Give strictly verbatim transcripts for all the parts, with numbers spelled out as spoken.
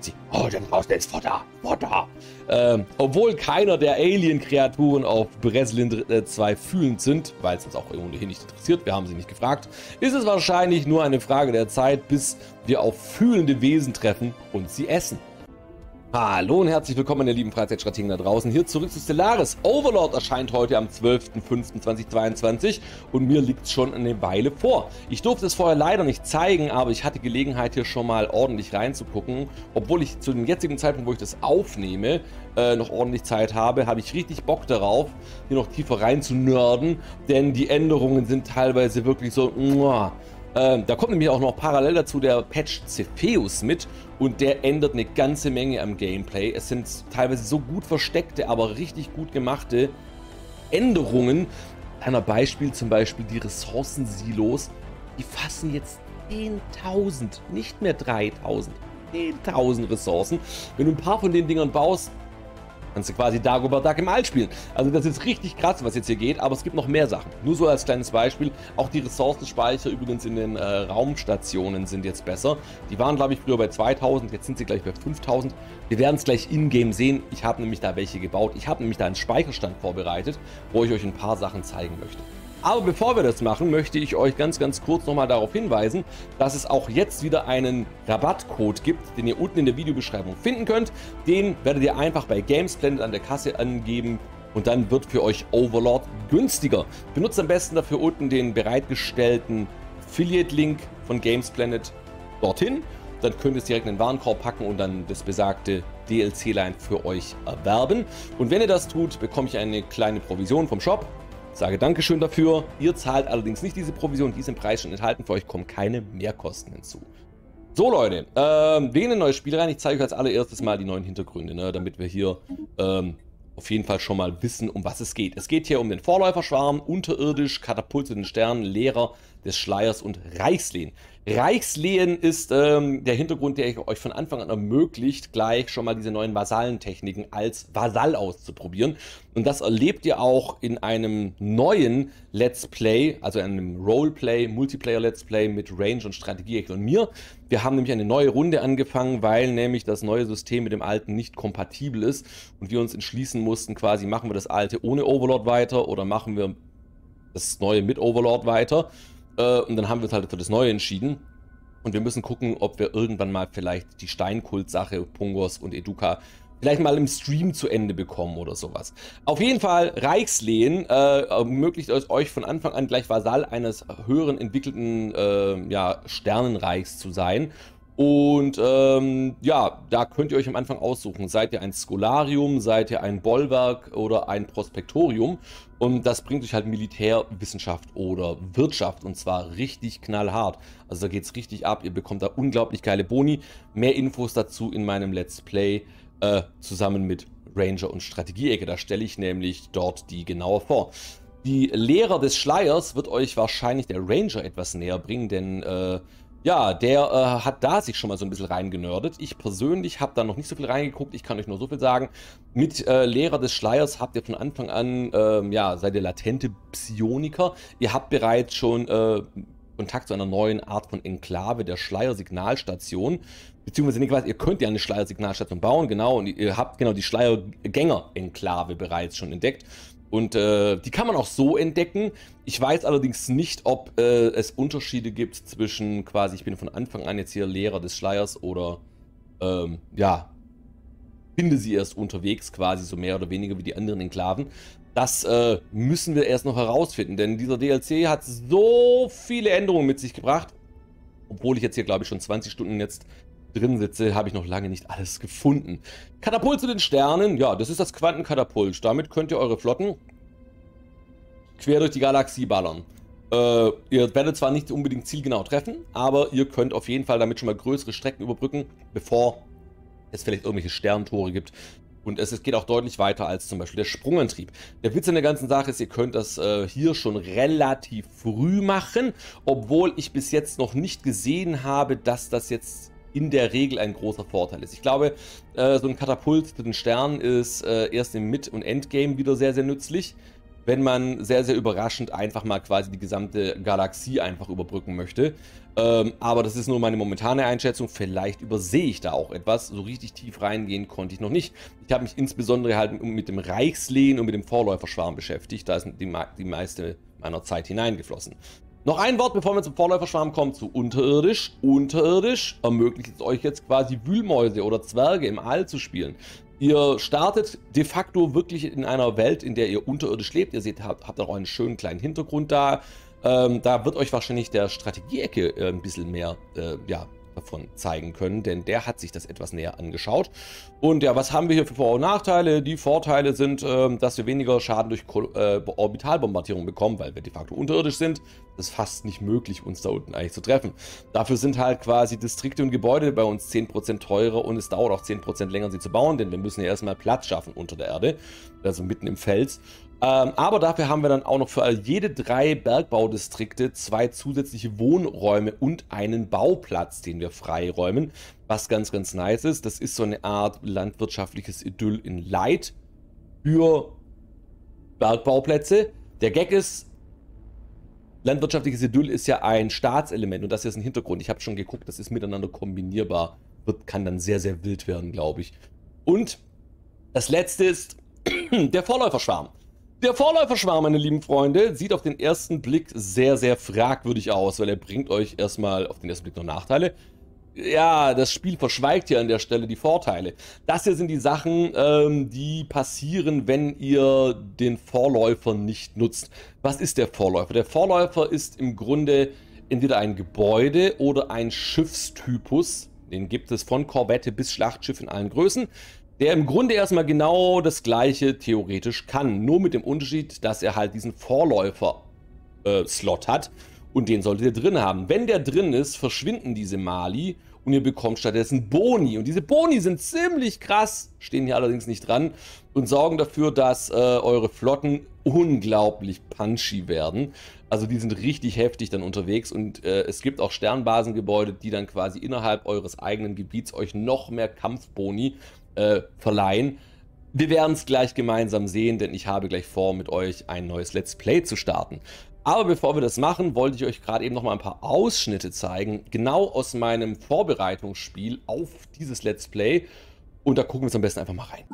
sie. Oh, dann brauchst du jetzt Futter. Futter. Ähm, obwohl keiner der Alien-Kreaturen auf Breslin zwei fühlend sind, weil es uns auch ohnehin nicht interessiert, wir haben sie nicht gefragt, ist es wahrscheinlich nur eine Frage der Zeit, bis wir auf fühlende Wesen treffen und sie essen. Hallo und herzlich willkommen, meine lieben Freizeitstrategen da draußen. Hier zurück zu Stellaris. Overlord erscheint heute am zwölften fünften zweitausendzweiundzwanzig und mir liegt es schon eine Weile vor. Ich durfte es vorher leider nicht zeigen, aber ich hatte Gelegenheit, hier schon mal ordentlich reinzugucken. Obwohl ich zu dem jetzigen Zeitpunkt, wo ich das aufnehme, äh, noch ordentlich Zeit habe, habe ich richtig Bock darauf, hier noch tiefer rein zu nerden, denn die Änderungen sind teilweise wirklich so... Muah. Ähm, da kommt nämlich auch noch parallel dazu der Patch Cepheus mit und der ändert eine ganze Menge am Gameplay. Es sind teilweise so gut versteckte, aber richtig gut gemachte Änderungen. Ein Beispiel zum Beispiel die Ressourcensilos, die fassen jetzt zehntausend, nicht mehr dreitausend, zehntausend Ressourcen. Wenn du ein paar von den Dingern baust, kannst du quasi Dagobah Duck im All spielen. Also das ist richtig krass, was jetzt hier geht, aber es gibt noch mehr Sachen. Nur so als kleines Beispiel, auch die Ressourcenspeicher übrigens in den äh, Raumstationen sind jetzt besser. Die waren, glaube ich, früher bei zweitausend, jetzt sind sie gleich bei fünftausend. Wir werden es gleich in-game sehen. Ich habe nämlich da welche gebaut. Ich habe nämlich da einen Speicherstand vorbereitet, wo ich euch ein paar Sachen zeigen möchte. Aber bevor wir das machen, möchte ich euch ganz, ganz kurz nochmal darauf hinweisen, dass es auch jetzt wieder einen Rabattcode gibt, den ihr unten in der Videobeschreibung finden könnt. Den werdet ihr einfach bei Gamesplanet an der Kasse angeben und dann wird für euch Overlord günstiger. Benutzt am besten dafür unten den bereitgestellten Affiliate-Link von Gamesplanet dorthin. Dann könnt ihr es direkt in den Warenkorb packen und dann das besagte D L C-Line für euch erwerben. Und wenn ihr das tut, bekomme ich eine kleine Provision vom Shop. Sage Dankeschön dafür. Ihr zahlt allerdings nicht diese Provision, die ist im Preis schon enthalten. Für euch kommen keine Mehrkosten hinzu. So Leute, ähm, wegen ein neues Spiel rein. Ich zeige euch als allererstes mal die neuen Hintergründe, ne, damit wir hier ähm, auf jeden Fall schon mal wissen, um was es geht. Es geht hier um den Vorläuferschwarm, unterirdisch, Katapult zu den Sternen, Lehrer des Schleiers und Reichslehen. Reichslehen ist ähm, der Hintergrund, der euch von Anfang an ermöglicht, gleich schon mal diese neuen Vasallentechniken als Vasall auszuprobieren. Und das erlebt ihr auch in einem neuen Let's Play, also einem Roleplay, Multiplayer-Let's Play mit Range und Strategie und mir. Wir haben nämlich eine neue Runde angefangen, weil nämlich das neue System mit dem alten nicht kompatibel ist und wir uns entschließen mussten, quasi machen wir das alte ohne Overlord weiter oder machen wir das neue mit Overlord weiter. Und dann haben wir uns halt für das Neue entschieden. Und wir müssen gucken, ob wir irgendwann mal vielleicht die Steinkult-Sache, Pungos und Eduka, vielleicht mal im Stream zu Ende bekommen oder sowas. Auf jeden Fall, Reichslehen äh, ermöglicht es euch von Anfang an gleich Vasall eines höheren entwickelten äh, ja, Sternenreichs zu sein. Und ähm, ja, da könnt ihr euch am Anfang aussuchen, seid ihr ein Scholarium, seid ihr ein Bollwerk oder ein Prospektorium. Und das bringt euch halt Militär, Wissenschaft oder Wirtschaft und zwar richtig knallhart. Also da geht es richtig ab, ihr bekommt da unglaublich geile Boni. Mehr Infos dazu in meinem Let's Play äh, zusammen mit Ranger und Strategieecke. Da stelle ich nämlich dort die genauer vor. Die Lehrer des Schleiers wird euch wahrscheinlich der Ranger etwas näher bringen, denn äh, ja, der äh, hat da sich schon mal so ein bisschen reingenördet. Ich persönlich habe da noch nicht so viel reingeguckt. Ich kann euch nur so viel sagen. Mit äh, Lehrer des Schleiers habt ihr von Anfang an, ähm, ja, seid ihr latente Psioniker. Ihr habt bereits schon äh, Kontakt zu einer neuen Art von Enklave, der Schleiersignalstation. Beziehungsweise nicht weiß, ihr könnt ja eine Schleiersignalstation bauen, genau. Und ihr habt genau die Schleiergänger-Enklave bereits schon entdeckt. Und äh, die kann man auch so entdecken. Ich weiß allerdings nicht, ob äh, es Unterschiede gibt zwischen quasi, ich bin von Anfang an jetzt hier Lehrer des Schleiers oder ähm, ja, finde sie erst unterwegs quasi so mehr oder weniger wie die anderen Enklaven. Das äh, müssen wir erst noch herausfinden, denn dieser D L C hat so viele Änderungen mit sich gebracht. Obwohl ich jetzt hier, glaube ich, schon zwanzig Stunden jetzt drin sitze, habe ich noch lange nicht alles gefunden. Katapult zu den Sternen, ja, das ist das Quantenkatapult. Damit könnt ihr eure Flotten quer durch die Galaxie ballern. Äh, ihr werdet zwar nicht unbedingt zielgenau treffen, aber ihr könnt auf jeden Fall damit schon mal größere Strecken überbrücken, bevor es vielleicht irgendwelche Sterntore gibt. Und es, es geht auch deutlich weiter als zum Beispiel der Sprungantrieb. Der Witz an der ganzen Sache ist, ihr könnt das äh, hier schon relativ früh machen, obwohl ich bis jetzt noch nicht gesehen habe, dass das jetzt in der Regel ein großer Vorteil ist. Ich glaube, äh, so ein Katapult zu den Sternen ist äh, erst im Mid- und Endgame wieder sehr, sehr nützlich. wenn man sehr, sehr überraschend einfach mal quasi die gesamte Galaxie einfach überbrücken möchte. Ähm, aber das ist nur meine momentane Einschätzung. Vielleicht übersehe ich da auch etwas. So richtig tief reingehen konnte ich noch nicht. Ich habe mich insbesondere halt mit dem Reichslehen und mit dem Vorläuferschwarm beschäftigt. Da ist die, die meiste meiner Zeit hineingeflossen. Noch ein Wort, bevor wir zum Vorläuferschwarm kommen, zu unterirdisch. Unterirdisch ermöglicht es euch jetzt quasi Wühlmäuse oder Zwerge im All zu spielen. Ihr startet de facto wirklich in einer Welt, in der ihr unterirdisch lebt. Ihr seht, habt, habt auch einen schönen kleinen Hintergrund da. Ähm, da wird euch wahrscheinlich der Strategieecke äh, ein bisschen mehr äh, ja, davon zeigen können, denn der hat sich das etwas näher angeschaut. Und ja, was haben wir hier für Vor- und Nachteile? Die Vorteile sind, äh, dass wir weniger Schaden durch äh, Orbitalbombardierung bekommen, weil wir de facto unterirdisch sind. Das ist fast nicht möglich, uns da unten eigentlich zu treffen. Dafür sind halt quasi Distrikte und Gebäude bei uns zehn Prozent teurer und es dauert auch zehn Prozent länger, sie zu bauen, denn wir müssen ja erstmal Platz schaffen unter der Erde, also mitten im Fels. Ähm, aber dafür haben wir dann auch noch für jede drei Bergbaudistrikte zwei zusätzliche Wohnräume und einen Bauplatz, den wir freiräumen, was ganz, ganz nice ist. Das ist so eine Art landwirtschaftliches Idyll in Light für Bergbauplätze. Der Gag ist, landwirtschaftliches Idyll ist ja ein Staatselement und das hier ist ein Hintergrund. Ich habe schon geguckt, das ist miteinander kombinierbar. Wird, kann dann sehr, sehr wild werden, glaube ich. Und das letzte ist der Vorläuferschwarm. Der Vorläuferschwarm, meine lieben Freunde, sieht auf den ersten Blick sehr, sehr fragwürdig aus, weil er bringt euch erstmal auf den ersten Blick noch Nachteile. Ja, das Spiel verschweigt hier an der Stelle die Vorteile. Das hier sind die Sachen, ähm, die passieren, wenn ihr den Vorläufer nicht nutzt. Was ist der Vorläufer? Der Vorläufer ist im Grunde entweder ein Gebäude oder ein Schiffstypus. Den gibt es von Korvette bis Schlachtschiff in allen Größen. Der im Grunde erstmal genau das gleiche theoretisch kann. Nur mit dem Unterschied, dass er halt diesen Vorläufer-Slot äh, hat. Und den solltet ihr drin haben. Wenn der drin ist, verschwinden diese Mali und ihr bekommt stattdessen Boni. Und diese Boni sind ziemlich krass, stehen hier allerdings nicht dran, und sorgen dafür, dass äh, eure Flotten unglaublich punchy werden. Also die sind richtig heftig dann unterwegs und äh, es gibt auch Sternbasengebäude, die dann quasi innerhalb eures eigenen Gebiets euch noch mehr Kampfboni äh, verleihen. Wir werden es gleich gemeinsam sehen, denn ich habe gleich vor, mit euch ein neues Let's Play zu starten. Aber bevor wir das machen, wollte ich euch gerade eben noch mal ein paar Ausschnitte zeigen, genau aus meinem Vorbereitungsspiel auf dieses Let's Play. Und da gucken wir uns am besten einfach mal rein.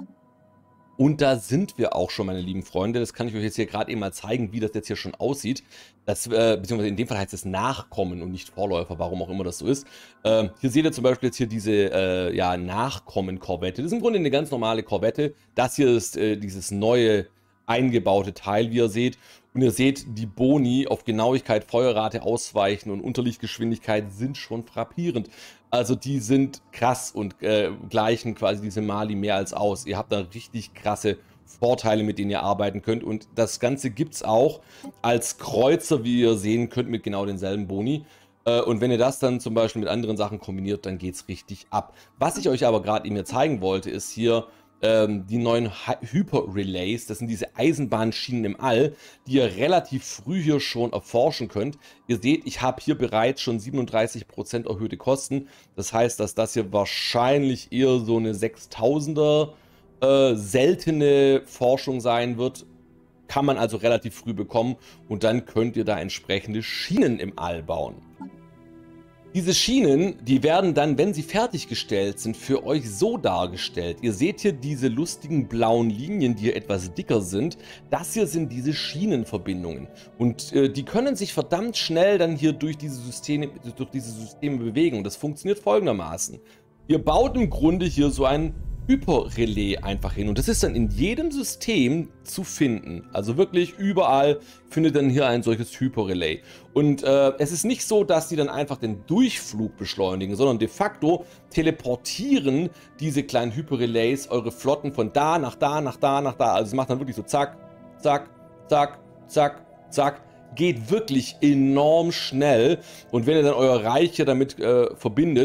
Und da sind wir auch schon, meine lieben Freunde. Das kann ich euch jetzt hier gerade eben mal zeigen, wie das jetzt hier schon aussieht. Das, äh, beziehungsweise in dem Fall heißt es Nachkommen und nicht Vorläufer, warum auch immer das so ist. Äh, hier seht ihr zum Beispiel jetzt hier diese äh, ja, Nachkommen-Korvette. Das ist im Grunde eine ganz normale Korvette. Das hier ist äh, dieses neue eingebaute Teil, wie ihr seht. Und ihr seht, die Boni auf Genauigkeit, Feuerrate, Ausweichen und Unterlichtgeschwindigkeit sind schon frappierend. Also die sind krass und äh, gleichen quasi diese Mali mehr als aus. Ihr habt da richtig krasse Vorteile, mit denen ihr arbeiten könnt. Und das Ganze gibt es auch als Kreuzer, wie ihr sehen könnt, mit genau denselben Boni. Äh, und wenn ihr das dann zum Beispiel mit anderen Sachen kombiniert, dann geht es richtig ab. Was ich euch aber gerade eben hier zeigen wollte, ist hier die neuen Hyper-Relays. Das sind diese Eisenbahnschienen im All, die ihr relativ früh hier schon erforschen könnt. Ihr seht, ich habe hier bereits schon siebenunddreißig Prozent erhöhte Kosten. Das heißt, dass das hier wahrscheinlich eher so eine sechstausender äh, seltene Forschung sein wird. Kann man also relativ früh bekommen und dann könnt ihr da entsprechende Schienen im All bauen. Diese Schienen, die werden dann, wenn sie fertiggestellt sind, für euch so dargestellt. Ihr seht hier diese lustigen blauen Linien, die hier etwas dicker sind. Das hier sind diese Schienenverbindungen. Und äh, die können sich verdammt schnell dann hier durch diese Systeme, durch diese Systeme bewegen. Und das funktioniert folgendermaßen. Ihr baut im Grunde hier so ein Hyperrelais einfach hin und das ist dann in jedem System zu finden. Also wirklich überall findet dann hier ein solches Hyperrelais. Und äh, es ist nicht so, dass die dann einfach den Durchflug beschleunigen, sondern de facto teleportieren diese kleinen Hyperrelays eure Flotten von da nach da, nach da, nach da. Also es macht dann wirklich so zack, zack, zack, zack, zack. Geht wirklich enorm schnell und wenn ihr dann euer Reich hier damit äh, verbindet,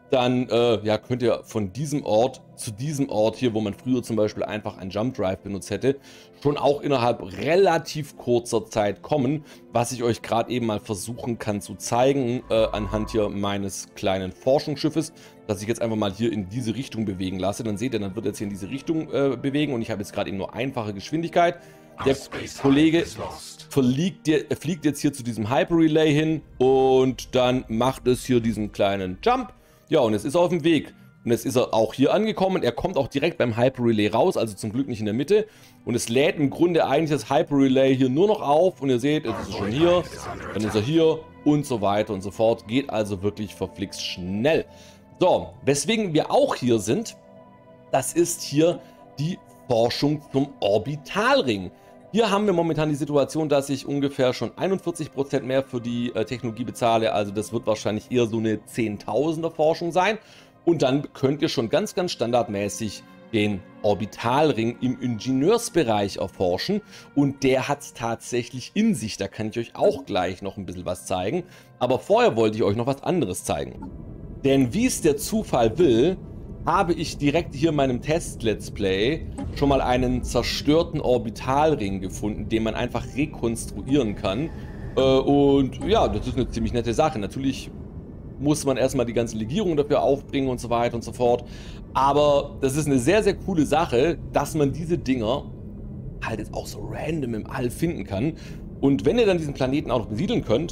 dann äh, ja, könnt ihr von diesem Ort zu diesem Ort hier, wo man früher zum Beispiel einfach einen Jump Drive benutzt hätte, schon auch innerhalb relativ kurzer Zeit kommen, was ich euch gerade eben mal versuchen kann zu zeigen, äh, anhand hier meines kleinen Forschungsschiffes, dass ich jetzt einfach mal hier in diese Richtung bewegen lasse. Dann seht ihr, dann wird jetzt hier in diese Richtung äh, bewegen und ich habe jetzt gerade eben nur einfache Geschwindigkeit. Der Kollege fliegt, fliegt jetzt hier zu diesem Hyper-Relay hin und dann macht es hier diesen kleinen Jump. Ja, und jetzt ist er auf dem Weg. Und jetzt ist er auch hier angekommen. Er kommt auch direkt beim Hyper-Relay raus, also zum Glück nicht in der Mitte. Und es lädt im Grunde eigentlich das Hyper-Relay hier nur noch auf. Und ihr seht, jetzt ist er schon hier, dann ist er hier und so weiter und so fort. Geht also wirklich verflixt schnell. So, weswegen wir auch hier sind, das ist hier die Forschung zum Orbitalring. Hier haben wir momentan die Situation, dass ich ungefähr schon einundvierzig Prozent mehr für die äh, Technologie bezahle. Also das wird wahrscheinlich eher so eine Zehntausender Forschung sein. Und dann könnt ihr schon ganz, ganz standardmäßig den Orbitalring im Ingenieursbereich erforschen. Und der hat es tatsächlich in sich. Da kann ich euch auch gleich noch ein bisschen was zeigen. Aber vorher wollte ich euch noch was anderes zeigen. Denn wie es der Zufall will, habe ich direkt hier in meinem Test-Let's Play schon mal einen zerstörten Orbitalring gefunden, den man einfach rekonstruieren kann. Äh, und ja, das ist eine ziemlich nette Sache. Natürlich muss man erstmal die ganze Legierung dafür aufbringen und so weiter und so fort. Aber das ist eine sehr, sehr coole Sache, dass man diese Dinger halt jetzt auch so random im All finden kann. Und wenn ihr dann diesen Planeten auch noch besiedeln könnt,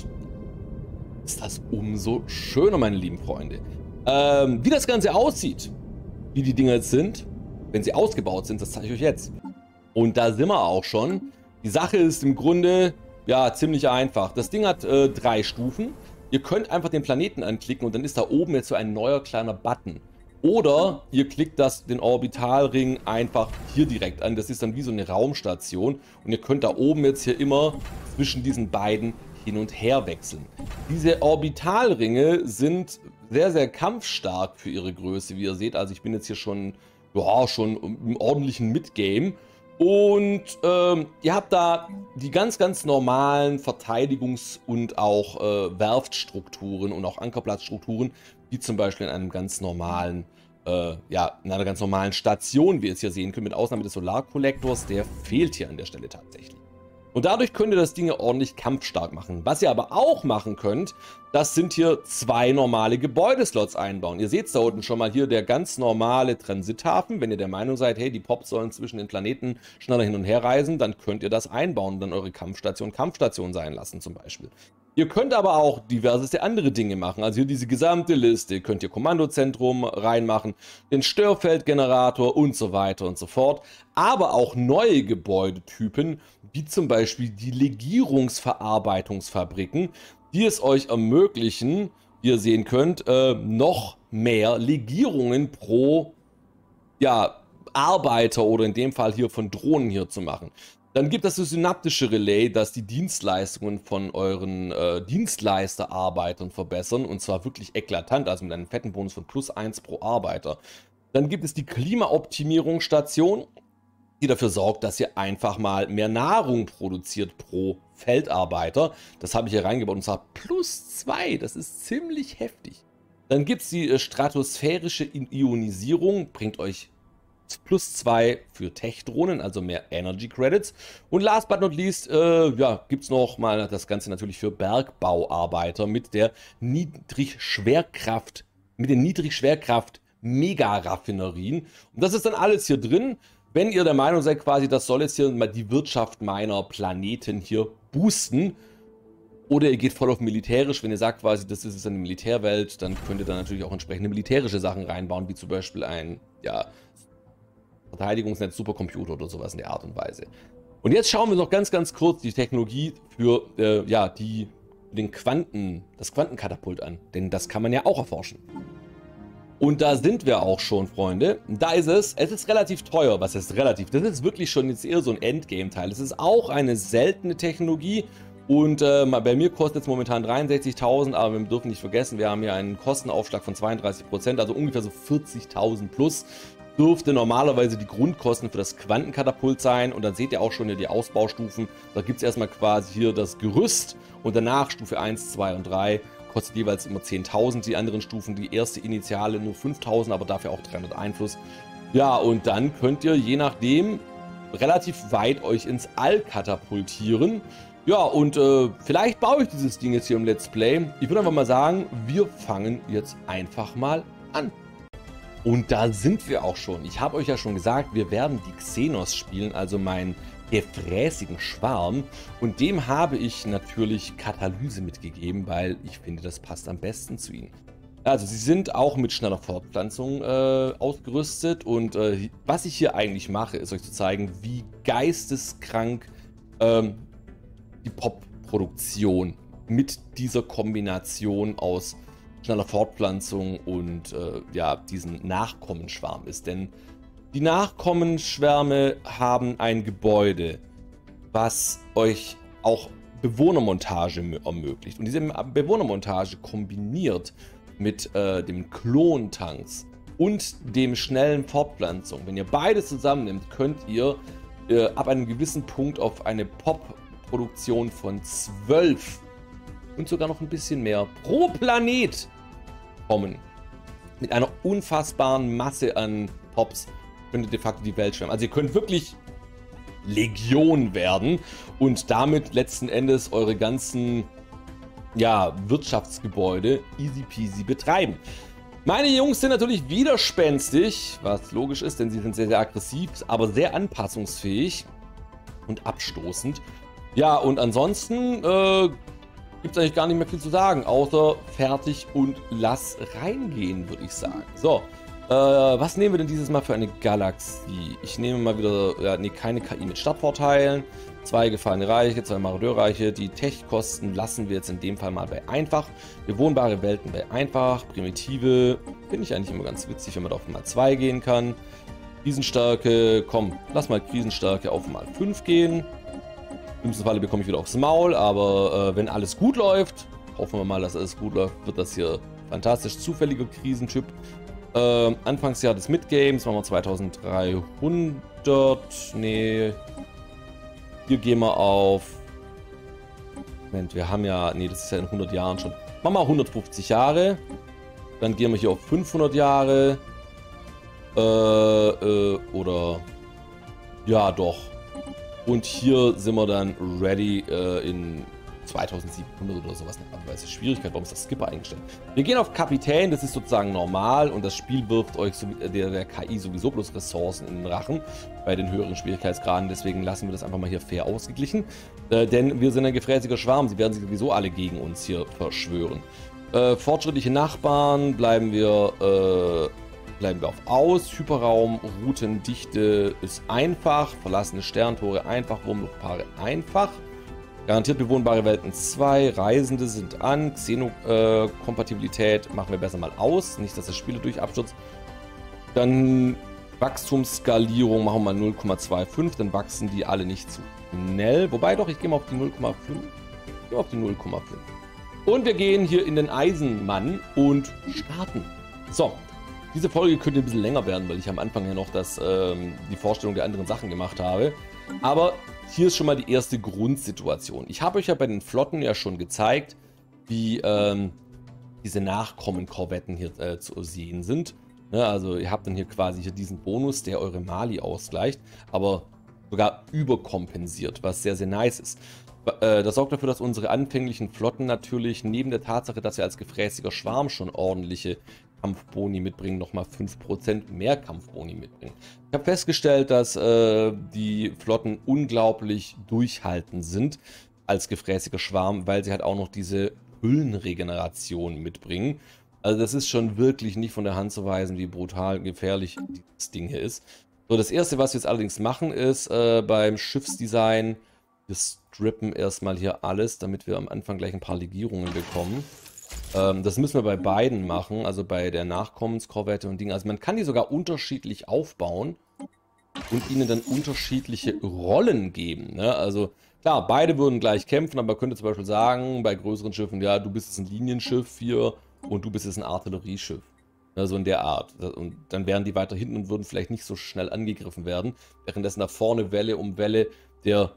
ist das umso schöner, meine lieben Freunde. Ähm, wie das Ganze aussieht, wie die Dinger jetzt sind, wenn sie ausgebaut sind, das zeige ich euch jetzt. Und da sind wir auch schon. Die Sache ist im Grunde, ja, ziemlich einfach. Das Ding hat äh, drei Stufen. Ihr könnt einfach den Planeten anklicken und dann ist da oben jetzt so ein neuer kleiner Button. Oder ihr klickt das, den Orbitalring einfach hier direkt an. Das ist dann wie so eine Raumstation. Und ihr könnt da oben jetzt hier immer zwischen diesen beiden hin und her wechseln. Diese Orbitalringe sind sehr, sehr kampfstark für ihre Größe, wie ihr seht. Also ich bin jetzt hier schon, ja, schon im ordentlichen Midgame. Und ähm, ihr habt da die ganz, ganz normalen Verteidigungs- und auch äh, Werftstrukturen und auch Ankerplatzstrukturen, wie zum Beispiel in einem ganz normalen, äh, ja, in einer ganz normalen Station, wie ihr es hier sehen könnt, mit Ausnahme des Solarkollektors, der fehlt hier an der Stelle tatsächlich. Und dadurch könnt ihr das Ding ordentlich kampfstark machen. Was ihr aber auch machen könnt, das sind hier zwei normale Gebäudeslots einbauen. Ihr seht es da unten schon mal hier, der ganz normale Transithafen. Wenn ihr der Meinung seid, hey, die Pops sollen zwischen den Planeten schneller hin und her reisen, dann könnt ihr das einbauen und dann eure Kampfstation Kampfstation sein lassen zum Beispiel. Ihr könnt aber auch diverseste andere Dinge machen. Also hier diese gesamte Liste. Könnt ihr Kommandozentrum reinmachen, den Störfeldgenerator und so weiter und so fort. Aber auch neue Gebäudetypen, wie zum Beispiel die Legierungsverarbeitungsfabriken, die es euch ermöglichen, wie ihr sehen könnt, äh, noch mehr Legierungen pro ja, Arbeiter oder in dem Fall hier von Drohnen hier zu machen. Dann gibt es das synaptische Relay, das die Dienstleistungen von euren äh, Dienstleisterarbeitern verbessern und zwar wirklich eklatant, also mit einem fetten Bonus von plus eins pro Arbeiter. Dann gibt es die Klimaoptimierungsstation, die dafür sorgt, dass ihr einfach mal mehr Nahrung produziert pro Feldarbeiter. Das habe ich hier reingebaut und zwar plus zwei, das ist ziemlich heftig. Dann gibt es die äh, stratosphärische Ionisierung, bringt euch plus zwei für Tech-Drohnen, also mehr Energy Credits. Und last but not least, äh, ja, gibt es noch mal das Ganze natürlich für Bergbauarbeiter mit der Niedrigschwerkraft, mit den Niedrigschwerkraft-Mega-Raffinerien. Und das ist dann alles hier drin. Wenn ihr der Meinung seid, quasi, das soll jetzt hier mal die Wirtschaft meiner Planeten hier boosten. Oder ihr geht voll auf militärisch, wenn ihr sagt quasi, das ist jetzt eine Militärwelt, dann könnt ihr da natürlich auch entsprechende militärische Sachen reinbauen, wie zum Beispiel ein, ja, Verteidigungsnetz, Supercomputer oder sowas in der Art und Weise. Und jetzt schauen wir noch ganz, ganz kurz die Technologie für äh, ja, die, den Quanten, das Quantenkatapult an. Denn das kann man ja auch erforschen. Und da sind wir auch schon, Freunde. Da ist es. Es ist relativ teuer. Was ist relativ? Das ist wirklich schon jetzt eher so ein Endgame-Teil. Es ist auch eine seltene Technologie. Und äh, bei mir kostet es momentan dreiundsechzigtausend, aber wir dürfen nicht vergessen, wir haben hier einen Kostenaufschlag von zweiunddreißig Prozent, also ungefähr so vierzigtausend plus. Dürfte normalerweise die Grundkosten für das Quantenkatapult sein. Und dann seht ihr auch schon hier die Ausbaustufen. Da gibt es erstmal quasi hier das Gerüst und danach Stufe eins, zwei und drei kostet jeweils immer zehntausend, die anderen Stufen, die erste Initiale nur fünftausend, aber dafür auch dreihundert Einfluss. Ja, und dann könnt ihr je nachdem relativ weit euch ins All katapultieren. Ja, und äh, vielleicht baue ich dieses Ding jetzt hier im Let's Play. Ich würde einfach mal sagen, wir fangen jetzt einfach mal an. Und da sind wir auch schon. Ich habe euch ja schon gesagt, wir werden die Xenos spielen, also meinen gefräßigen Schwarm. Und dem habe ich natürlich Katalyse mitgegeben, weil ich finde, das passt am besten zu ihnen. Also sie sind auch mit schneller Fortpflanzung äh, ausgerüstet. Und äh, was ich hier eigentlich mache, ist euch zu zeigen, wie geisteskrank ähm, die Pop-Produktion mit dieser Kombination aus schneller Fortpflanzung und äh, ja, diesen Nachkommenschwarm ist. Denn die Nachkommenschwärme haben ein Gebäude, was euch auch Bewohnermontage ermöglicht. Und diese Bewohnermontage kombiniert mit äh, dem Klontanks und dem schnellen Fortpflanzung. Wenn ihr beides zusammennimmt, könnt ihr äh, ab einem gewissen Punkt auf eine Pop-Produktion von zwölf und sogar noch ein bisschen mehr pro Planet kommen. Mit einer unfassbaren Masse an Pops könnt ihr de facto die Welt schwärmen. Also ihr könnt wirklich Legion werden und damit letzten Endes eure ganzen ja, Wirtschaftsgebäude easy peasy betreiben. Meine Jungs sind natürlich widerspenstig, was logisch ist, denn sie sind sehr, sehr aggressiv, aber sehr anpassungsfähig und abstoßend. Ja, und ansonsten äh, gibt es eigentlich gar nicht mehr viel zu sagen, außer fertig und lass reingehen, würde ich sagen. So, äh, was nehmen wir denn dieses Mal für eine Galaxie? Ich nehme mal wieder, ja, nee, keine K I mit Startvorteilen. Zwei gefallene Reiche, zwei Marodeurreiche. Die Tech-Kosten lassen wir jetzt in dem Fall mal bei einfach. Bewohnbare Welten bei einfach. Primitive finde ich eigentlich immer ganz witzig, wenn man da auf mal zwei gehen kann. Krisenstärke, komm, lass mal Krisenstärke auf mal fünf gehen. Im schlimmsten Falle bekomme ich wieder aufs Maul, aber äh, wenn alles gut läuft, hoffen wir mal, dass alles gut läuft, wird das hier fantastisch. Zufälliger Krisentyp. Äh, Anfangsjahr des Midgames, machen wir zweitausenddreihundert. Nee. Hier gehen wir auf. Moment, wir haben ja. Nee, das ist ja in hundert Jahren schon. Machen wir hundertfünfzig Jahre. Dann gehen wir hier auf fünfhundert Jahre. Äh, äh, oder. Ja, doch. Und hier sind wir dann ready äh, in zweitausendsiebenhundert oder sowas. Aber es ist Schwierigkeit, warum ist das Skipper eingestellt? Wir gehen auf Kapitän, das ist sozusagen normal und das Spiel wirft euch so, der, der K I sowieso bloß Ressourcen in den Rachen bei den höheren Schwierigkeitsgraden. Deswegen lassen wir das einfach mal hier fair ausgeglichen. Äh, denn wir sind ein gefräßiger Schwarm, sie werden sich sowieso alle gegen uns hier verschwören. Äh, fortschrittliche Nachbarn bleiben wir... Äh, Bleiben wir auf Aus. Hyperraum, Routendichte ist einfach. Verlassene Sterntore einfach. Wurmluftpaare einfach. Garantiert bewohnbare Welten zwei. Reisende sind an. Xeno-Kompatibilität äh, machen wir besser mal aus. Nicht, dass das Spiel durch abstürzt. Dann Wachstumsskalierung machen wir mal null Komma fünfundzwanzig. Dann wachsen die alle nicht zu schnell. Wobei doch, ich gehe mal auf die null Komma fünf. Ich gehe auf die null Komma fünf. Und wir gehen hier in den Eisenmann und starten. So. Diese Folge könnte ein bisschen länger werden, weil ich am Anfang ja noch das, ähm, die Vorstellung der anderen Sachen gemacht habe. Aber hier ist schon mal die erste Grundsituation. Ich habe euch ja bei den Flotten ja schon gezeigt, wie ähm, diese Nachkommen-Korvetten hier äh, zu sehen sind. Ja, also ihr habt dann hier quasi hier diesen Bonus, der eure Mali ausgleicht, aber sogar überkompensiert, was sehr, sehr nice ist. Äh, das sorgt dafür, dass unsere anfänglichen Flotten natürlich neben der Tatsache, dass wir als gefräßiger Schwarm schon ordentliche Kampfboni mitbringen, nochmal fünf Prozent mehr Kampfboni mitbringen. Ich habe festgestellt, dass äh, die Flotten unglaublich durchhaltend sind als gefräßiger Schwarm, weil sie halt auch noch diese Hüllenregeneration mitbringen. Also das ist schon wirklich nicht von der Hand zu weisen, wie brutal gefährlich dieses Ding hier ist. So, das erste, was wir jetzt allerdings machen, ist äh, beim Schiffsdesign, wir strippen erstmal hier alles, damit wir am Anfang gleich ein paar Legierungen bekommen. Ähm, das müssen wir bei beiden machen, also bei der Nachkommenskorvette und Dinge. Also man kann die sogar unterschiedlich aufbauen und ihnen dann unterschiedliche Rollen geben. Ne? Also klar, beide würden gleich kämpfen, aber man könnte zum Beispiel sagen, bei größeren Schiffen, ja, du bist jetzt ein Linienschiff hier und du bist jetzt ein Artillerieschiff. Ne, so in der Art. Und dann wären die weiter hinten und würden vielleicht nicht so schnell angegriffen werden, währenddessen da vorne Welle um Welle der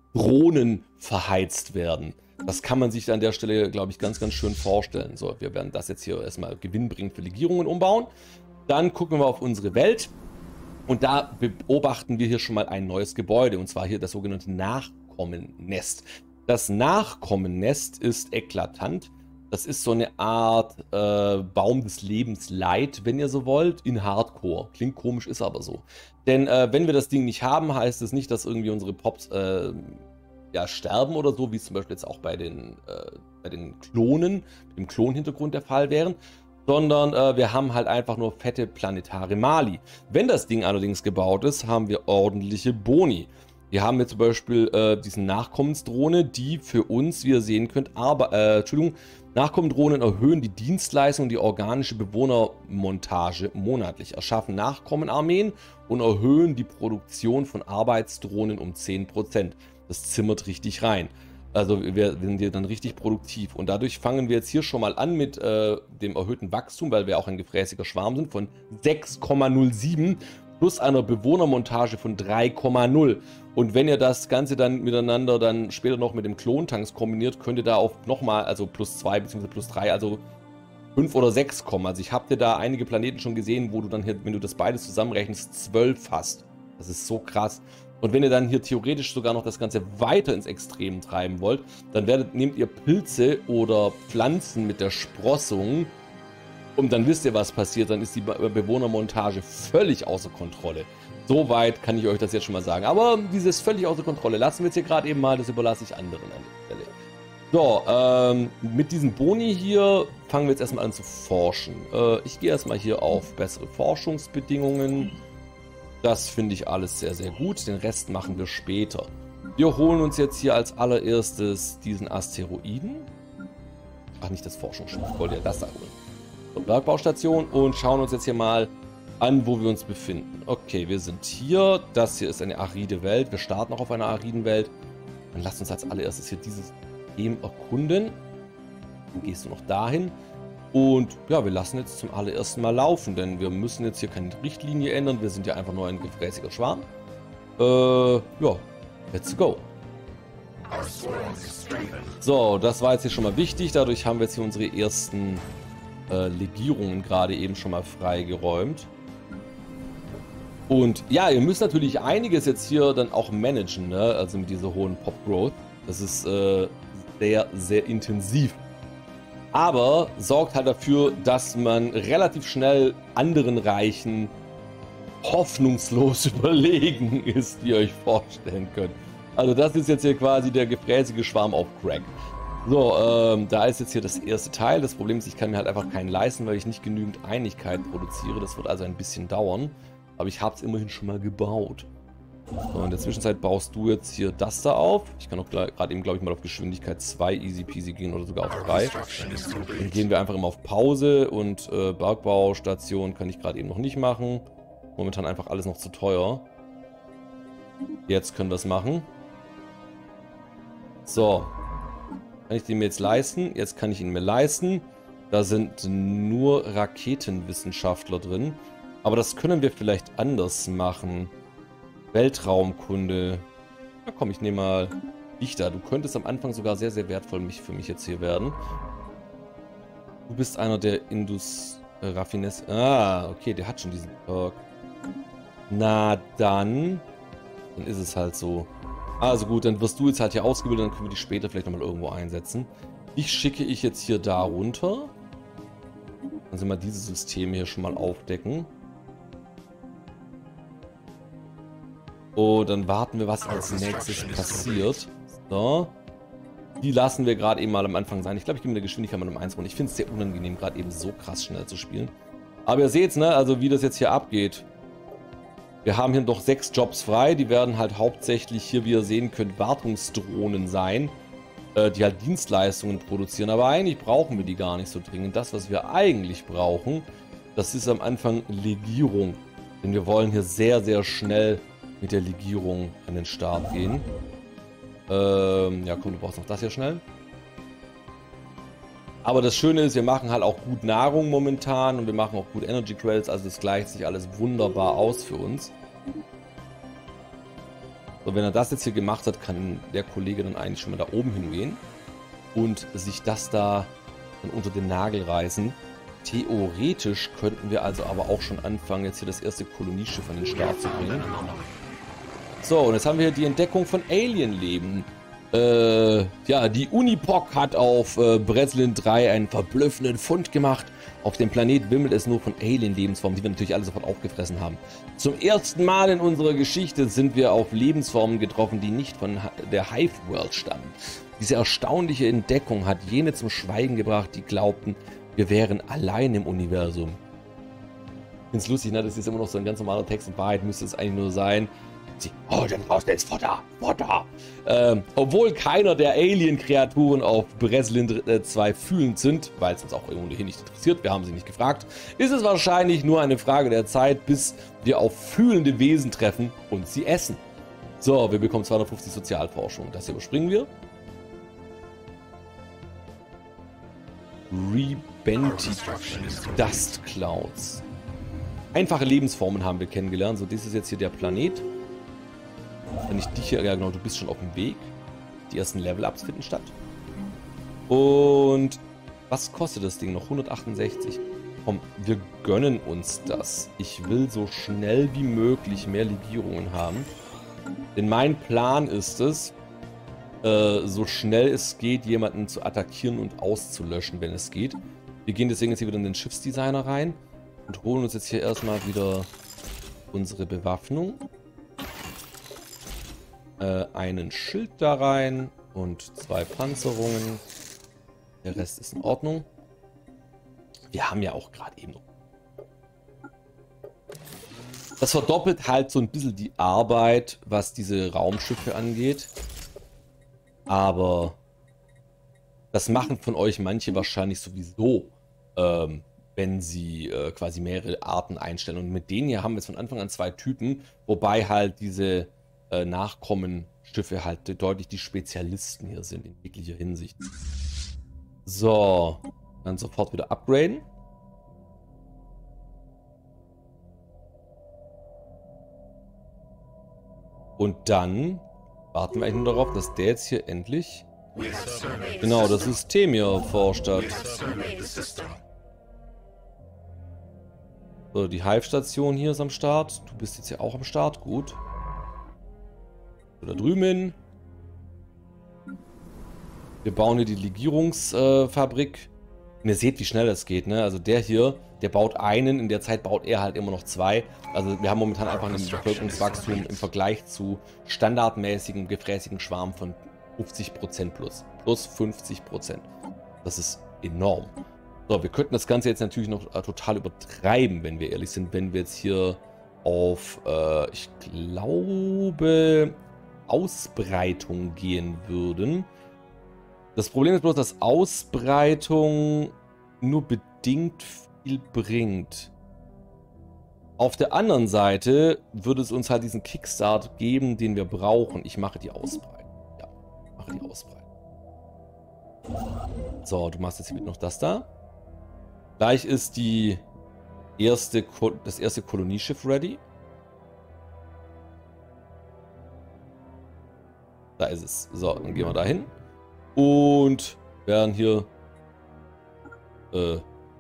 Drohnen verheizt werden. Das kann man sich an der Stelle, glaube ich, ganz, ganz schön vorstellen. So, wir werden das jetzt hier erstmal gewinnbringend für Legierungen umbauen. Dann gucken wir auf unsere Welt. Und da beobachten wir hier schon mal ein neues Gebäude. Und zwar hier das sogenannte Nachkommennest. Das Nachkommennest ist eklatant. Das ist so eine Art äh, Baum des Lebens Light, wenn ihr so wollt, in Hardcore. Klingt komisch, ist aber so. Denn äh, wenn wir das Ding nicht haben, heißt es nicht, dass irgendwie unsere Pops äh, ja, sterben oder so, wie es zum Beispiel jetzt auch bei den, äh, bei den Klonen, mit dem Klonhintergrund der Fall wären, sondern äh, wir haben halt einfach nur fette planetare Mali. Wenn das Ding allerdings gebaut ist, haben wir ordentliche Boni. Wir haben jetzt zum Beispiel äh, diesen Nachkommensdrohne, die für uns, wie ihr sehen könnt, aber, äh, Entschuldigung, Nachkommendrohnen erhöhen die Dienstleistung und die organische Bewohnermontage monatlich, erschaffen Nachkommenarmeen und erhöhen die Produktion von Arbeitsdrohnen um zehn Prozent. Das zimmert richtig rein. Also wir sind hier dann richtig produktiv. Und dadurch fangen wir jetzt hier schon mal an mit äh, dem erhöhten Wachstum, weil wir auch ein gefräßiger Schwarm sind, von sechs Komma null sieben plus einer Bewohnermontage von drei Komma null. Und wenn ihr das Ganze dann miteinander dann später noch mit dem Klontanks kombiniert, könnt ihr da auf nochmal, also plus zwei bzw. plus drei, also fünf oder sechs kommen. Also ich habe dir da einige Planeten schon gesehen, wo du dann hier, wenn du das beides zusammenrechnest, zwölf hast. Das ist so krass. Und wenn ihr dann hier theoretisch sogar noch das Ganze weiter ins Extrem treiben wollt, dann werdet, nehmt ihr Pilze oder Pflanzen mit der Sprossung und dann wisst ihr, was passiert. Dann ist die Be Bewohnermontage völlig außer Kontrolle. Soweit kann ich euch das jetzt schon mal sagen. Aber dieses völlig außer Kontrolle lassen wir jetzt hier gerade eben mal, das überlasse ich anderen an der Stelle. So, ähm, mit diesem Boni hier fangen wir jetzt erstmal an zu forschen. Äh, ich gehe erstmal hier auf bessere Forschungsbedingungen. Das finde ich alles sehr, sehr gut. Den Rest machen wir später. Wir holen uns jetzt hier als allererstes diesen Asteroiden. Ach, nicht das Forschungsschiff. Ich wollte ja das da holen. So, Bergbaustation und schauen uns jetzt hier mal an, wo wir uns befinden. Okay, wir sind hier. Das hier ist eine aride Welt. Wir starten auch auf einer ariden Welt. Dann lasst uns als allererstes hier dieses System erkunden. Dann gehst du noch dahin. Und ja, wir lassen jetzt zum allerersten Mal laufen, denn wir müssen jetzt hier keine Richtlinie ändern. Wir sind ja einfach nur ein gefräßiger Schwarm. Äh, ja, let's go. So, das war jetzt hier schon mal wichtig. Dadurch haben wir jetzt hier unsere ersten äh, Legierungen gerade eben schon mal freigeräumt. Und ja, ihr müsst natürlich einiges jetzt hier dann auch managen, ne? Also mit dieser hohen Pop-Growth. Das ist äh, sehr, sehr intensiv. Aber sorgt halt dafür, dass man relativ schnell anderen Reichen hoffnungslos überlegen ist, wie ihr euch vorstellen könnt. Also das ist jetzt hier quasi der gefräßige Schwarm auf Crack. So, ähm, da ist jetzt hier das erste Teil. Das Problem ist, ich kann mir halt einfach keinen leisten, weil ich nicht genügend Einigkeit produziere. Das wird also ein bisschen dauern. Aber ich habe es immerhin schon mal gebaut. So, in der Zwischenzeit baust du jetzt hier das da auf. Ich kann auch gerade eben, glaube ich, mal auf Geschwindigkeit zwei easy peasy gehen oder sogar auf drei. Dann gehen wir einfach immer auf Pause und äh, Bergbaustation kann ich gerade eben noch nicht machen. Momentan einfach alles noch zu teuer. Jetzt können wir es machen. So. Kann ich den mir jetzt leisten? Jetzt kann ich ihn mir leisten. Da sind nur Raketenwissenschaftler drin. Aber das können wir vielleicht anders machen. Weltraumkunde. Na komm, ich nehme mal dich da. Du könntest am Anfang sogar sehr, sehr wertvoll mich, für mich jetzt hier werden. Du bist einer der Indus... Äh, Raffines... Ah, okay, der hat schon diesen Perk. Na dann... Dann ist es halt so. Also gut, dann wirst du jetzt halt hier ausgebildet, dann können wir die später vielleicht nochmal irgendwo einsetzen. Ich schicke ich jetzt hier da runter. Dann sind wir dieses System hier schon mal aufdecken. Und dann warten wir, was als nächstes passiert. So. Die lassen wir gerade eben mal am Anfang sein. Ich glaube, ich gehe mit der Geschwindigkeit mal um eins runter. Ich finde es sehr unangenehm, gerade eben so krass schnell zu spielen. Aber ihr seht es, ne? Also wie das jetzt hier abgeht. Wir haben hier noch sechs Jobs frei. Die werden halt hauptsächlich hier, wie ihr sehen könnt, Wartungsdrohnen sein. Äh, die halt Dienstleistungen produzieren. Aber eigentlich brauchen wir die gar nicht so dringend. Das, was wir eigentlich brauchen, das ist am Anfang Legierung. Denn wir wollen hier sehr, sehr schnell mit der Legierung an den Start gehen. Ähm, ja komm, du brauchst noch das hier schnell. Aber das Schöne ist, wir machen halt auch gut Nahrung momentan und wir machen auch gut Energy Credits, also das gleicht sich alles wunderbar aus für uns. So, wenn er das jetzt hier gemacht hat, kann der Kollege dann eigentlich schon mal da oben hingehen und sich das da dann unter den Nagel reißen. Theoretisch könnten wir also aber auch schon anfangen, jetzt hier das erste Kolonieschiff an den Start zu bringen. So, und jetzt haben wir hier die Entdeckung von Alien-Leben. Äh, ja, die Unipok hat auf äh, Breslin drei einen verblüffenden Fund gemacht. Auf dem Planet wimmelt es nur von Alien-Lebensformen, die wir natürlich alle sofort aufgefressen haben. Zum ersten Mal in unserer Geschichte sind wir auf Lebensformen getroffen, die nicht von der Hive-World stammen. Diese erstaunliche Entdeckung hat jene zum Schweigen gebracht, die glaubten, wir wären allein im Universum. Ich finde es lustig, ne? Das ist immer noch so ein ganz normaler Text. In Wahrheit müsste es eigentlich nur sein, sie, oh, da draußen ist Futter, Futter. Ähm, obwohl keiner der Alien-Kreaturen auf Breslin zwei fühlend sind, weil es uns auch ohnehin nicht interessiert, wir haben sie nicht gefragt, ist es wahrscheinlich nur eine Frage der Zeit, bis wir auf fühlende Wesen treffen und sie essen. So, wir bekommen zweihundertfünfzig Sozialforschung. Das hier überspringen wir. Rebenti Dust Clouds. Einfache Lebensformen haben wir kennengelernt. So, das ist jetzt hier der Planet. Wenn ich dich hier, ja genau, du bist schon auf dem Weg. Die ersten Level-Ups finden statt. Und was kostet das Ding noch? hundertachtundsechzig. Komm, wir gönnen uns das. Ich will so schnell wie möglich mehr Legierungen haben. Denn mein Plan ist es, äh, so schnell es geht, jemanden zu attackieren und auszulöschen, wenn es geht. Wir gehen deswegen jetzt hier wieder in den Schiffsdesigner rein und holen uns jetzt hier erstmal wieder unsere Bewaffnung. Äh, einen Schild da rein und zwei Panzerungen. Der Rest ist in Ordnung. Wir haben ja auch gerade eben noch. Das verdoppelt halt so ein bisschen die Arbeit, was diese Raumschiffe angeht. Aber das machen von euch manche wahrscheinlich sowieso, ähm, wenn sie äh, quasi mehrere Arten einstellen. Und mit denen hier haben wir jetzt von Anfang an zwei Typen, wobei halt diese äh, Nachkommenschiffe halt deutlich die Spezialisten hier sind in jeglicher Hinsicht. So, dann sofort wieder upgraden. Und dann warten wir eigentlich nur darauf, dass der jetzt hier endlich genau das System hier erforscht hat. So, die Hive-Station hier ist am Start. Du bist jetzt hier auch am Start. Gut. So, da drüben hin. Wir bauen hier die Legierungsfabrik. Äh, Und ihr seht, wie schnell das geht, ne? Also der hier, der baut einen, in der Zeit baut er halt immer noch zwei. Also wir haben momentan einfach ein Bevölkerungswachstum im Vergleich zu standardmäßigem, gefräßigen Schwarm von fünfzig Prozent plus. Plus fünfzig Prozent. Das ist enorm. So, wir könnten das Ganze jetzt natürlich noch äh, total übertreiben, wenn wir ehrlich sind, wenn wir jetzt hier auf, äh, ich glaube, Ausbreitung gehen würden. Das Problem ist bloß, dass Ausbreitung nur bedingt viel bringt. Auf der anderen Seite würde es uns halt diesen Kickstart geben, den wir brauchen. Ich mache die Ausbreitung. Ja, ich mache die Ausbreitung. So, du machst jetzt hier noch das da. Gleich ist die erste, das erste Kolonieschiff ready. Da ist es. So, dann gehen wir da hin. Und werden hier äh,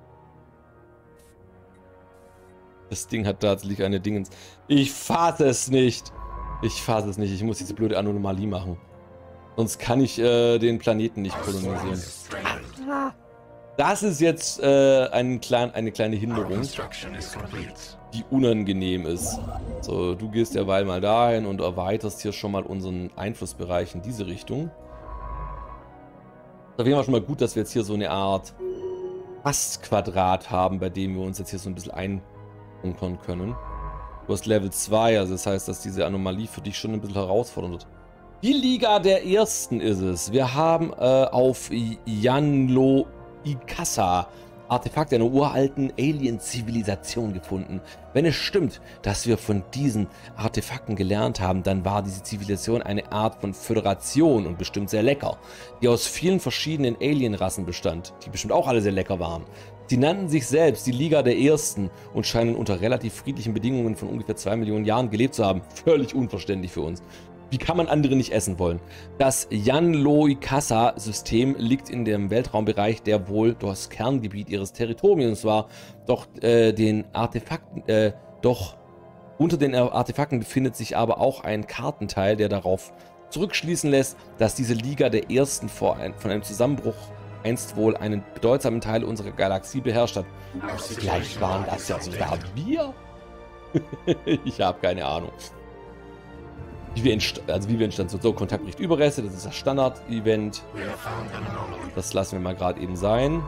das Ding hat tatsächlich eine Dingens. Ich fasse es nicht. Ich fasse es nicht. Ich muss diese blöde Anomalie machen. Sonst kann ich äh, den Planeten nicht kolonisieren. Das ist jetzt äh, ein klein, eine kleine Hinderung, die unangenehm ist. So, du gehst derweil mal dahin und erweiterst hier schon mal unseren Einflussbereich in diese Richtung. Auf jeden Fall schon mal gut, dass wir jetzt hier so eine Art Astquadrat haben, bei dem wir uns jetzt hier so ein bisschen einbunkern können. Du hast Level zwei, also das heißt, dass diese Anomalie für dich schon ein bisschen herausfordernd wird. Die Liga der Ersten ist es. Wir haben äh, auf Yanlo Ikassa Artefakte einer uralten Alien-Zivilisation gefunden. Wenn es stimmt, dass wir von diesen Artefakten gelernt haben, dann war diese Zivilisation eine Art von Föderation und bestimmt sehr lecker, die aus vielen verschiedenen Alien-Rassen bestand, die bestimmt auch alle sehr lecker waren. Sie nannten sich selbst die Liga der Ersten und scheinen unter relativ friedlichen Bedingungen von ungefähr zwei Millionen Jahren gelebt zu haben. Völlig unverständlich für uns. Wie kann man andere nicht essen wollen? Das Yanloikasa-System liegt in dem Weltraumbereich, der wohl das Kerngebiet ihres Territoriums war. Doch äh, den Artefakten, äh, doch unter den Artefakten befindet sich aber auch ein Kartenteil, der darauf zurückschließen lässt, dass diese Liga der ersten vor ein, von einem Zusammenbruch einst wohl einen bedeutsamen Teil unserer Galaxie beherrscht hat. Vielleicht waren das ja sogar wir? Ich habe keine Ahnung. Wie wir, also wie wir entstanden sind. So, Kontakt bricht Überreste, das ist das Standard-Event. Das lassen wir mal gerade eben sein.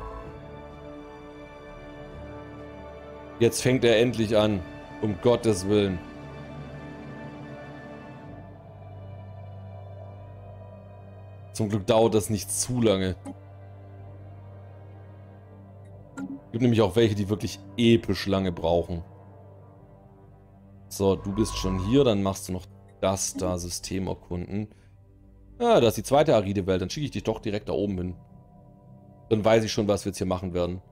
Jetzt fängt er endlich an. Um Gottes Willen. Zum Glück dauert das nicht zu lange. Es gibt nämlich auch welche, die wirklich episch lange brauchen. So, du bist schon hier, dann machst du noch das da, System erkunden. Ah, das ist die zweite aride Welt, dann schicke ich dich doch direkt da oben hin. Dann weiß ich schon, was wir jetzt hier machen werden.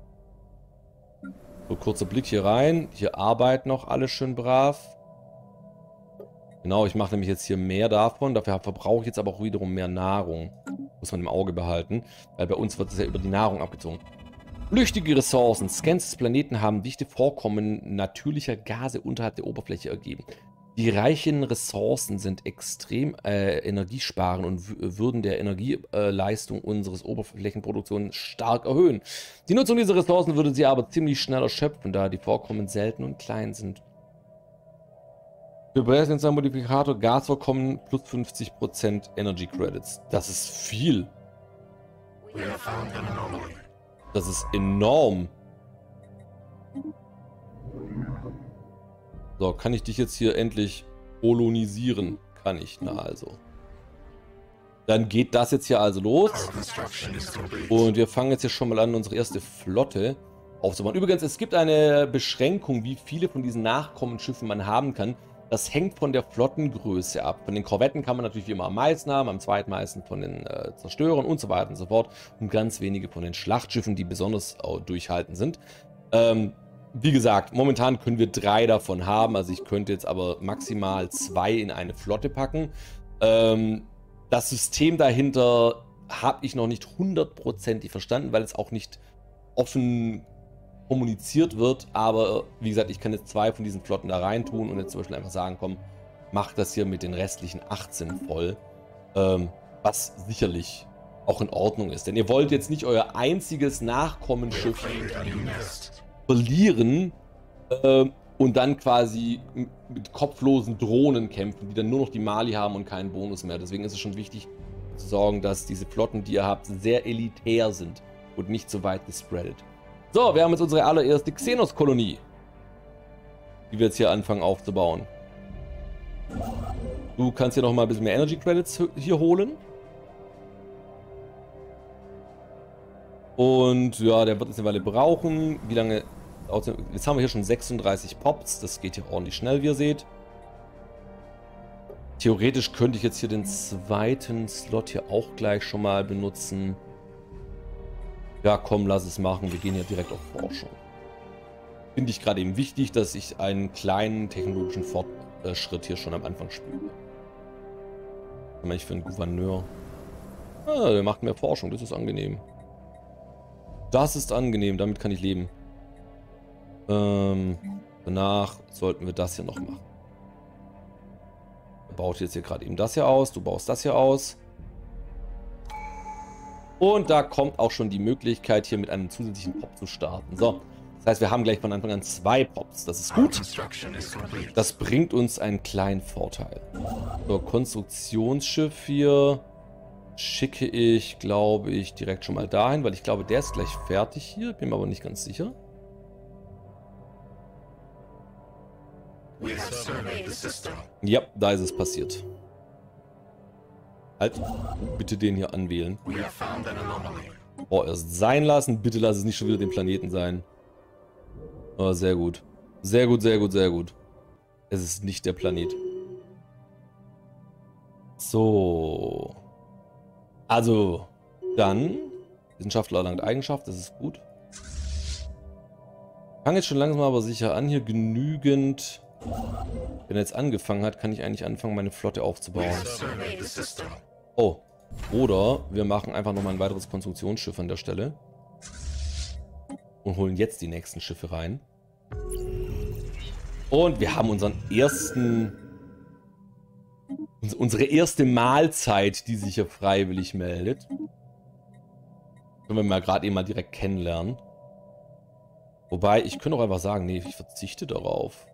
So, kurzer Blick hier rein. Hier arbeiten noch alle schön brav. Genau, ich mache nämlich jetzt hier mehr davon. Dafür verbrauche ich jetzt aber auch wiederum mehr Nahrung. Muss man im Auge behalten. Weil bei uns wird es ja über die Nahrung abgezogen. Flüchtige Ressourcen. Scans des Planeten haben dichte Vorkommen natürlicher Gase unterhalb der Oberfläche ergeben. Die reichen Ressourcen sind extrem äh, energiesparend und würden der Energieleistung unseres Oberflächenproduktions stark erhöhen. Die Nutzung dieser Ressourcen würde sie aber ziemlich schnell erschöpfen, da die Vorkommen selten und klein sind. Für Bräslitzer Modifikator Gasvorkommen plus fünfzig Prozent Energy Credits. Das ist viel. Das ist enorm. So, kann ich dich jetzt hier endlich kolonisieren? Kann ich, na also. Dann geht das jetzt hier also los. Und wir fangen jetzt hier schon mal an, unsere erste Flotte aufzubauen. Übrigens, es gibt eine Beschränkung, wie viele von diesen Nachkommenschiffen man haben kann. Das hängt von der Flottengröße ab. Von den Korvetten kann man natürlich wie immer am meisten haben, am zweitmeisten von den äh, Zerstörern und so weiter und so fort. Und ganz wenige von den Schlachtschiffen, die besonders äh, durchhaltend sind. Ähm, wie gesagt, momentan können wir drei davon haben. Also ich könnte jetzt aber maximal zwei in eine Flotte packen. Ähm, das System dahinter habe ich noch nicht hundertprozentig verstanden, weil es auch nicht offen kommuniziert wird, aber wie gesagt, ich kann jetzt zwei von diesen Flotten da rein tun und jetzt zum Beispiel einfach sagen, komm, mach das hier mit den restlichen achtzehn voll, ähm, was sicherlich auch in Ordnung ist, denn ihr wollt jetzt nicht euer einziges Nachkommenschiff verlieren äh, und dann quasi mit kopflosen Drohnen kämpfen, die dann nur noch die Mali haben und keinen Bonus mehr. Deswegen ist es schon wichtig zu sorgen, dass diese Flotten, die ihr habt, sehr elitär sind und nicht so weit gespreadet. So, wir haben jetzt unsere allererste Xenos-Kolonie, die wir jetzt hier anfangen aufzubauen. Du kannst hier noch mal ein bisschen mehr Energy Credits hier holen. Und ja, der wird jetzt eine Weile brauchen. Wie lange? Jetzt haben wir hier schon sechsunddreißig Pops. Das geht hier ordentlich schnell, wie ihr seht. Theoretisch könnte ich jetzt hier den zweiten Slot hier auch gleich schon mal benutzen. Ja, komm, lass es machen. Wir gehen hier direkt auf Forschung. Finde ich gerade eben wichtig, dass ich einen kleinen technologischen Fortschritt hier schon am Anfang spüre. Was mache ich für einen Gouverneur? Ah, der macht mehr Forschung. Das ist angenehm. Das ist angenehm. Damit kann ich leben. Ähm, danach sollten wir das hier noch machen. Er baut jetzt hier gerade eben das hier aus. Du baust das hier aus. Und da kommt auch schon die Möglichkeit, hier mit einem zusätzlichen Pop zu starten. So, das heißt, wir haben gleich von Anfang an zwei Pops. Das ist gut. Das bringt uns einen kleinen Vorteil. So, Konstruktionsschiff hier schicke ich, glaube ich, direkt schon mal dahin, weil ich glaube, der ist gleich fertig hier. Bin mir aber nicht ganz sicher. Ja, da ist es passiert. Halt, bitte den hier anwählen. Oh, erst sein lassen. Bitte lass es nicht schon wieder den Planeten sein. Oh, sehr gut. Sehr gut, sehr gut, sehr gut. Es ist nicht der Planet. So. Also, dann. Wissenschaftler erlangt Eigenschaft, das ist gut. Fange jetzt schon langsam aber sicher an, hier genügend Wenn er jetzt angefangen hat, kann ich eigentlich anfangen, meine Flotte aufzubauen. Oh. Oder wir machen einfach nochmal ein weiteres Konstruktionsschiff an der Stelle. Und holen jetzt die nächsten Schiffe rein. Und wir haben unseren ersten... Unsere erste Mahlzeit, die sich hier freiwillig meldet. Können wir mal gerade eben mal direkt kennenlernen. Wobei, ich könnte auch einfach sagen, nee, ich verzichte darauf.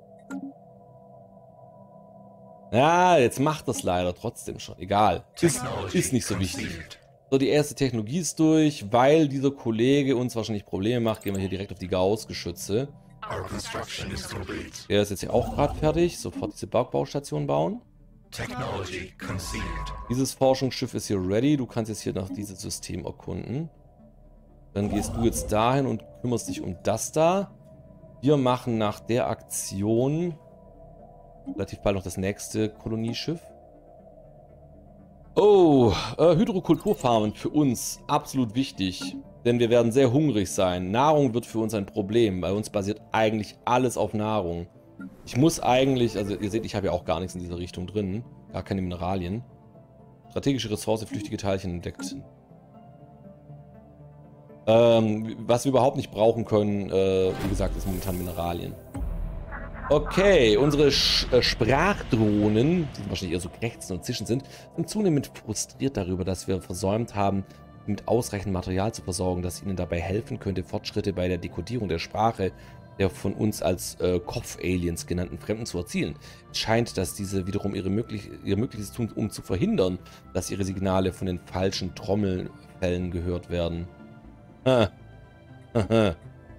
Ja, jetzt macht das leider trotzdem schon. Egal. Ist, ist nicht so wichtig. So, die erste Technologie ist durch. Weil dieser Kollege uns wahrscheinlich Probleme macht, gehen wir hier direkt auf die Gauss-Geschütze. Der ist jetzt hier auch gerade fertig. Sofort diese Bergbaustation bauen. Dieses Forschungsschiff ist hier ready. Du kannst jetzt hier nach diesem System erkunden. Dann gehst du jetzt dahin und kümmerst dich um das da. Wir machen nach der Aktion relativ bald noch das nächste Kolonieschiff. Oh, äh, Hydrokulturfarmen für uns absolut wichtig. Denn wir werden sehr hungrig sein. Nahrung wird für uns ein Problem. Bei uns basiert eigentlich alles auf Nahrung. Ich muss eigentlich, also ihr seht, ich habe ja auch gar nichts in dieser Richtung drin. Gar keine Mineralien. Strategische Ressource, flüchtige Teilchen entdeckt. Ähm, was wir überhaupt nicht brauchen können, äh, wie gesagt, ist momentan Mineralien. Okay, unsere Sch äh, Sprachdrohnen, die wahrscheinlich eher so krächzen und zischen sind, sind zunehmend frustriert darüber, dass wir versäumt haben, mit ausreichend Material zu versorgen, das ihnen dabei helfen könnte, Fortschritte bei der Dekodierung der Sprache der von uns als äh, Kopf-Aliens genannten Fremden zu erzielen. Es scheint, dass diese wiederum ihre möglich ihr Mögliches tun, um zu verhindern, dass ihre Signale von den falschen Trommelfällen gehört werden. Ah. Aha.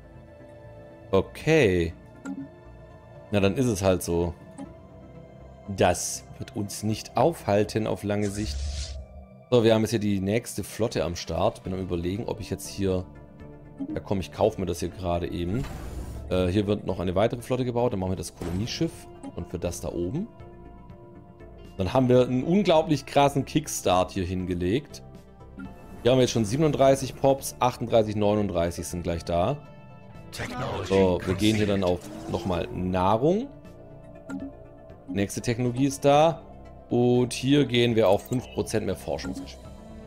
Okay. Na, dann ist es halt so. Das wird uns nicht aufhalten auf lange Sicht. So, wir haben jetzt hier die nächste Flotte am Start. Bin am Überlegen, ob ich jetzt hier... Ja komm, ich kaufe mir das hier gerade eben. Äh, hier wird noch eine weitere Flotte gebaut. Dann machen wir das Kolonieschiff. Und für das da oben. Dann haben wir einen unglaublich krassen Kickstart hier hingelegt. Hier haben wir jetzt schon siebenunddreißig Pops. achtunddreißig, neununddreißig sind gleich da. So, wir gehen hier dann auf nochmal Nahrung. Nächste Technologie ist da. Und hier gehen wir auf fünf Prozent mehr Forschungsgeschwindigkeit.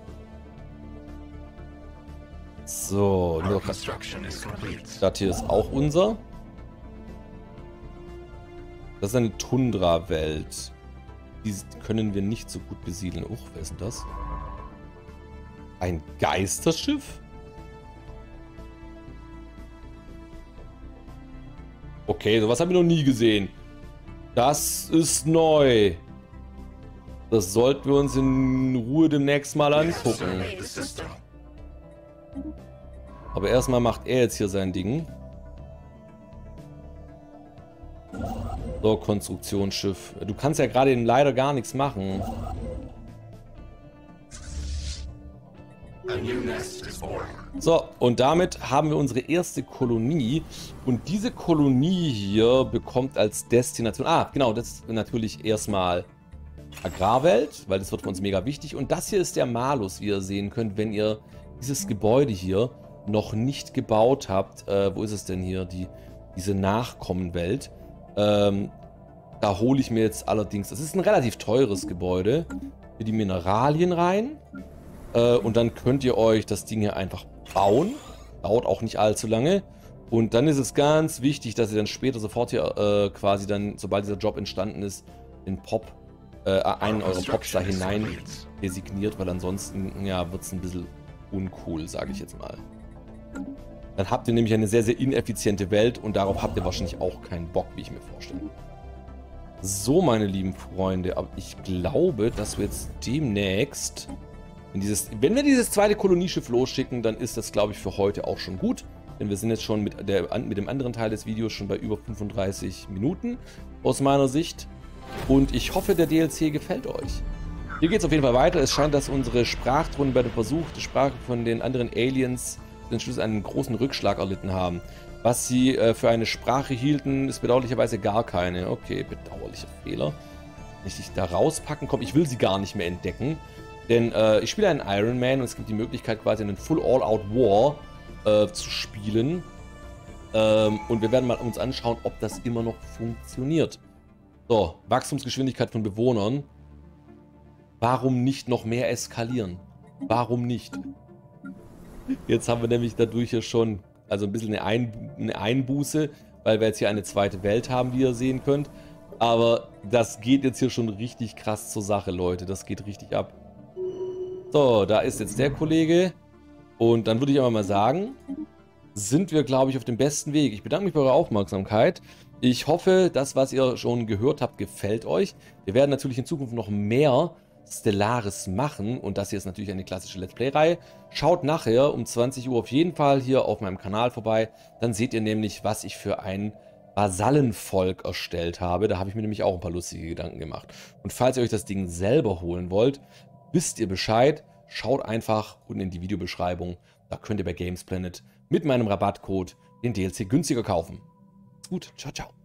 So, nur das hier ist auch unser. Das ist eine Tundra-Welt. Die können wir nicht so gut besiedeln. Uch, wer ist denn das? Ein Geisterschiff? Okay, sowas haben wir noch nie gesehen. Das ist neu. Das sollten wir uns in Ruhe demnächst mal angucken. Aber erstmal macht er jetzt hier sein Ding. So, Konstruktionsschiff. Du kannst ja gerade leider gar nichts machen. So, und damit haben wir unsere erste Kolonie. Und diese Kolonie hier bekommt als Destination... Ah, genau, das ist natürlich erstmal Agrarwelt, weil das wird für uns mega wichtig. Und das hier ist der Malus, wie ihr sehen könnt, wenn ihr dieses Gebäude hier noch nicht gebaut habt. Äh, wo ist es denn hier? Die, diese Nachkommenwelt. Ähm, da hole ich mir jetzt allerdings... Das ist ein relativ teures Gebäude. Hier die Mineralien rein. Äh, und dann könnt ihr euch das Ding hier einfach bauen. Dauert auch nicht allzu lange. Und dann ist es ganz wichtig, dass ihr dann später sofort hier äh, quasi dann, sobald dieser Job entstanden ist, den Pop, äh, einen eurer Pops da hinein designiert, weil ansonsten, ja, wird es ein bisschen uncool, sage ich jetzt mal. Dann habt ihr nämlich eine sehr, sehr ineffiziente Welt und darauf habt ihr wahrscheinlich auch keinen Bock, wie ich mir vorstelle. So, meine lieben Freunde, aber ich glaube, dass wir jetzt demnächst, wenn, dieses, wenn wir dieses zweite Kolonieschiff losschicken, dann ist das, glaube ich, für heute auch schon gut. Denn wir sind jetzt schon mit, der, mit dem anderen Teil des Videos schon bei über fünfunddreißig Minuten aus meiner Sicht. Und ich hoffe, der D L C gefällt euch. Hier geht es auf jeden Fall weiter. Es scheint, dass unsere Sprachdrohnen bei dem Versuch, die Sprache von den anderen Aliens den Schluss einen großen Rückschlag erlitten haben. Was sie äh, für eine Sprache hielten, ist bedauerlicherweise gar keine. Okay, bedauerlicher Fehler. Wenn ich dich da rauspacken komme, ich will sie gar nicht mehr entdecken. Denn äh, ich spiele einen Iron Man und es gibt die Möglichkeit, quasi einen Full All-Out War äh, zu spielen. Ähm, und wir werden mal uns anschauen, ob das immer noch funktioniert. So, Wachstumsgeschwindigkeit von Bewohnern. Warum nicht noch mehr eskalieren? Warum nicht? Jetzt haben wir nämlich dadurch ja schon, also ein bisschen eine, Ein eine Einbuße, weil wir jetzt hier eine zweite Welt haben, wie ihr sehen könnt. Aber das geht jetzt hier schon richtig krass zur Sache, Leute. Das geht richtig ab. So, da ist jetzt der Kollege. Und dann würde ich aber mal sagen, sind wir, glaube ich, auf dem besten Weg. Ich bedanke mich für eure Aufmerksamkeit. Ich hoffe, das, was ihr schon gehört habt, gefällt euch. Wir werden natürlich in Zukunft noch mehr Stellaris machen. Und das hier ist natürlich eine klassische Let's Play-Reihe. Schaut nachher um zwanzig Uhr auf jeden Fall hier auf meinem Kanal vorbei. Dann seht ihr nämlich, was ich für ein Vasallenvolk erstellt habe. Da habe ich mir nämlich auch ein paar lustige Gedanken gemacht. Und falls ihr euch das Ding selber holen wollt, wisst ihr Bescheid. Schaut einfach unten in die Videobeschreibung. Da könnt ihr bei Gamesplanet mit meinem Rabattcode den D L C günstiger kaufen. Gut, ciao, ciao.